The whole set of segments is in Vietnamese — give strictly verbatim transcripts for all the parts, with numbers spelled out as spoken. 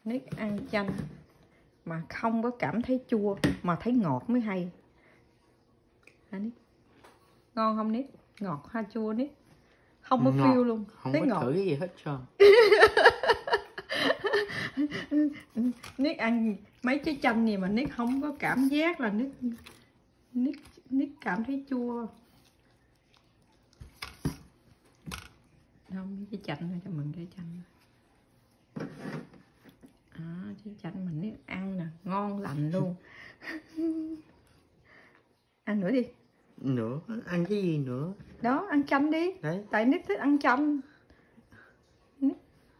Nick ăn chanh mà không có cảm thấy chua mà thấy ngọt mới hay. Hả Nick? Ngon không Nick? Ngọt hay chua Nick? Không có feel luôn. Không thấy có ngọt. thử cái gì hết trơn. Nick ăn mấy trái chanh gì mà Nick không có cảm giác là Nick Nick, Nick cảm thấy chua. Không, trái chanh thôi, cho mừng trái chanh. À, trái chanh mình Nick ăn nè, ngon lành luôn. Ăn nữa đi. Nữa, ăn cái gì nữa? Đó, ăn chanh đi. Đấy. Tại Nick thích ăn chanh. Nick.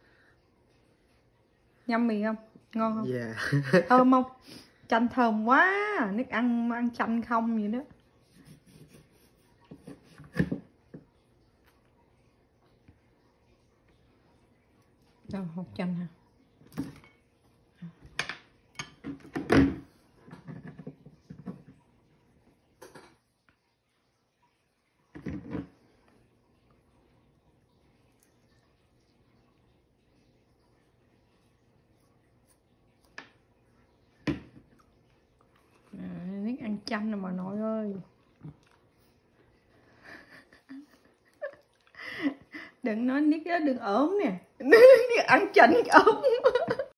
Nhâm mì không? Ngon không? Dạ. Yeah. Thơm không? Chanh thơm quá. Nick ăn ăn chanh không vậy đó. Đâu, hột chanh hả? Nick ăn chanh rồi mà nội ơi. Đừng nói Nick đó đừng ốm nè. Nick ăn chanh ốm.